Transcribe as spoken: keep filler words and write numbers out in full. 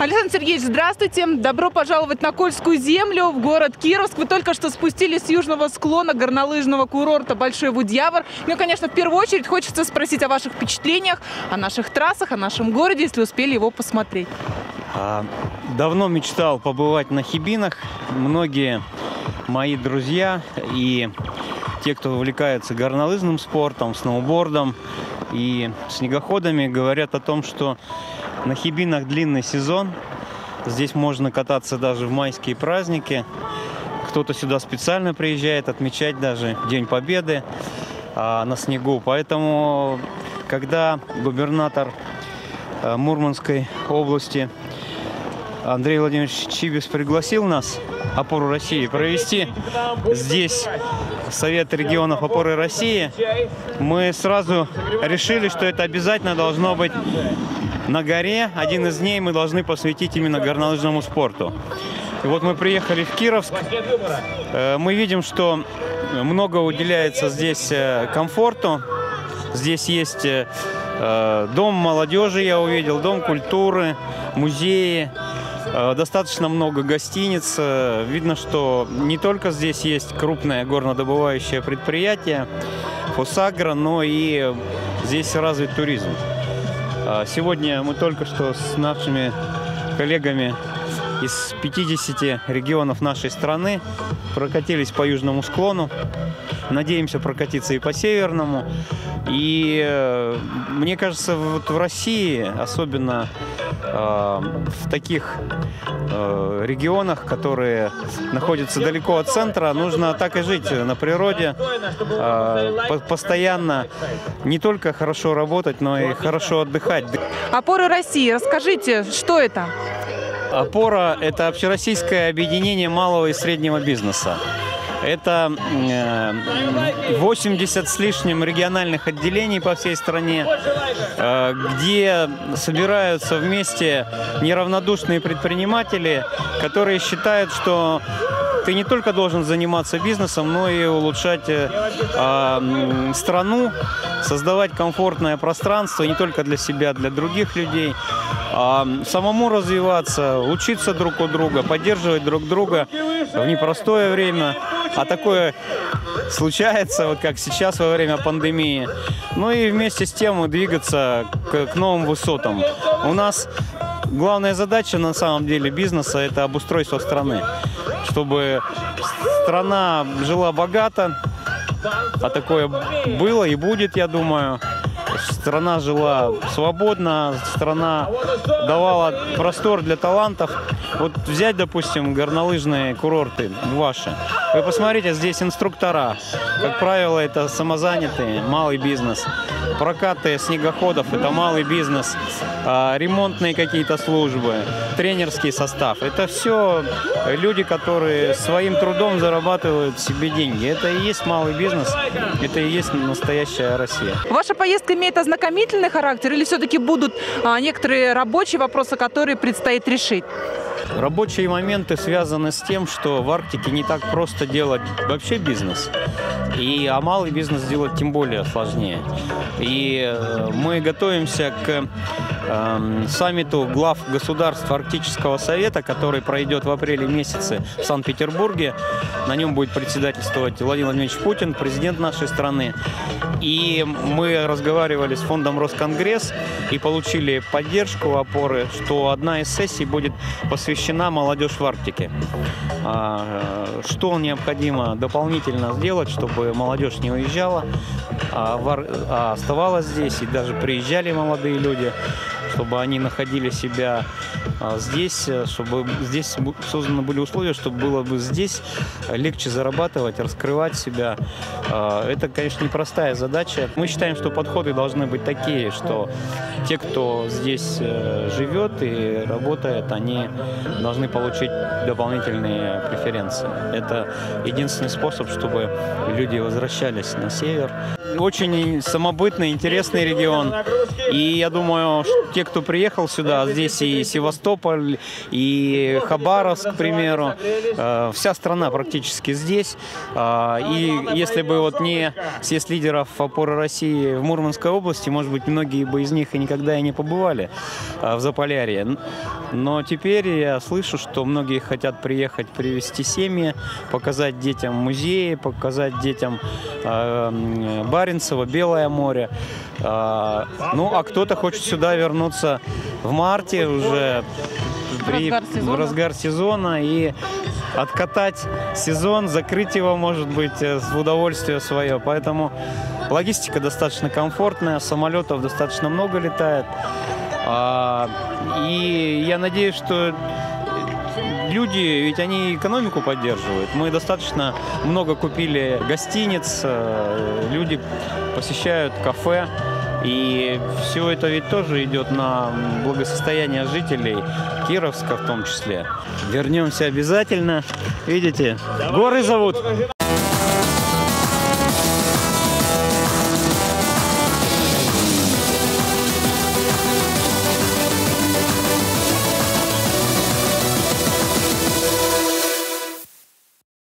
Александр Сергеевич, здравствуйте. Добро пожаловать на Кольскую землю, в город Кировск. Вы только что спустились с южного склона горнолыжного курорта Большой Вудьявор. Ну и, конечно, в первую очередь хочется спросить о ваших впечатлениях, о наших трассах, о нашем городе, если успели его посмотреть. Давно мечтал побывать на Хибинах. Многие мои друзья и те, кто увлекается горнолыжным спортом, сноубордом и снегоходами, говорят о том, что на Хибинах длинный сезон. Здесь можно кататься даже в майские праздники. Кто-то сюда специально приезжает отмечать даже День Победы а, на снегу. Поэтому, когда губернатор а, Мурманской области Андрей Владимирович Чибис пригласил нас, Опору России, провести здесь Совет регионов Опоры России, мы сразу решили, что это обязательно должно быть на горе. Один из дней мы должны посвятить именно горнолыжному спорту. И вот мы приехали в Кировск. Мы видим, что много уделяется здесь комфорту. Здесь есть дом молодежи, я увидел, дом культуры, музеи. Достаточно много гостиниц. Видно, что не только здесь есть крупное горнодобывающее предприятие Фосагро, но и здесь развит туризм. Сегодня мы только что с нашими коллегами из пятидесяти регионов нашей страны прокатились по южному склону. Надеемся прокатиться и по северному. И мне кажется, вот в России, особенно э, в таких э, регионах, которые находятся далеко от центра, нужно так и жить на природе, э, постоянно не только хорошо работать, но и хорошо отдыхать. Опора России, расскажите, что это? Опора – это общероссийское объединение малого и среднего бизнеса. Это восемьдесят с лишним региональных отделений по всей стране, где собираются вместе неравнодушные предприниматели, которые считают, что ты не только должен заниматься бизнесом, но и улучшать э, страну, создавать комфортное пространство не только для себя, для других людей, а самому развиваться, учиться друг у друга, поддерживать друг друга в непростое время. А такое случается, вот как сейчас во время пандемии. Ну и вместе с тем двигаться к, к новым высотам. У нас главная задача на самом деле бизнеса – это обустройство страны. Чтобы страна жила богато, а такое было и будет, я думаю. Страна жила свободно, страна давала простор для талантов. Вот взять, допустим, горнолыжные курорты ваши. Вы посмотрите, здесь инструктора. Как правило, это самозанятые, малый бизнес. Прокаты снегоходов – это малый бизнес. Ремонтные какие-то службы, тренерский состав. Это все люди, которые своим трудом зарабатывают себе деньги. Это и есть малый бизнес, это и есть настоящая Россия. Ваша поездка имеет ознакомительный характер или все-таки будут а, некоторые рабочие вопросы, которые предстоит решить? Рабочие моменты связаны с тем, что в Арктике не так просто делать вообще бизнес. И, а малый бизнес делать тем более сложнее. И э, мы готовимся к э, саммиту глав государств Арктического совета, который пройдет в апреле месяце в Санкт-Петербурге. На нем будет председательствовать Владимир Владимирович Путин, президент нашей страны. И мы разговаривали с фондом Росконгресс и получили поддержку опоры, что одна из сессий будет посвящена молодежь в Арктике. Что необходимо дополнительно сделать, чтобы молодежь не уезжала, а оставалась здесь, и даже приезжали молодые люди, чтобы они находили себя здесь, чтобы здесь созданы были условия, чтобы было бы здесь легче зарабатывать, раскрывать себя. Это, конечно, непростая задача. Мы считаем, что подходы должны быть такие, что те, кто здесь живет и работает, они должны получить дополнительные преференции. Это единственный способ, чтобы люди возвращались на север. Очень самобытный, интересный регион. И я думаю, что те, кто приехал сюда, здесь и Севастополь, и Хабаровск, к примеру, э, вся страна практически здесь. Э, и если бы вот не съезд лидеров опоры России в Мурманской области, может быть, многие бы из них и никогда и не побывали э, в Заполярье. Но теперь я слышу, что многие хотят приехать, привезти семьи, показать детям музеи, показать детям э, Баренцево, Белое море. Э, ну, а кто-то хочет сюда вернуться в марте уже при, разгар сезона. в разгар сезона и откатать сезон, закрыть его, может быть, в удовольствие свое. Поэтому логистика достаточно комфортная, самолетов достаточно много летает. А, и я надеюсь, что люди, ведь они экономику поддерживают. Мы достаточно много купили гостиниц, люди посещают кафе. И все это ведь тоже идет на благосостояние жителей Кировска в том числе. Вернемся обязательно. Видите, горы зовут.